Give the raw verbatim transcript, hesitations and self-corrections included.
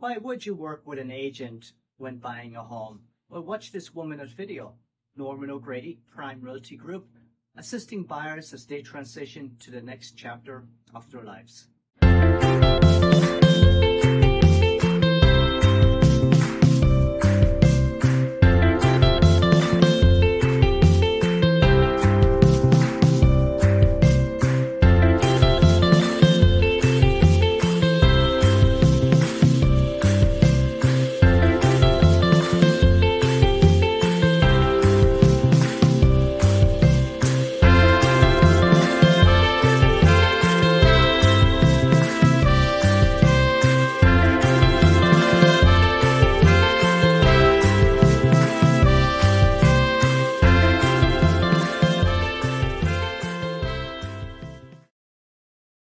Why would you work with an agent when buying a home? Well, watch this one-minute video. Norman O'Grady, Prime Realty Group, assisting buyers as they transition to the next chapter of their lives.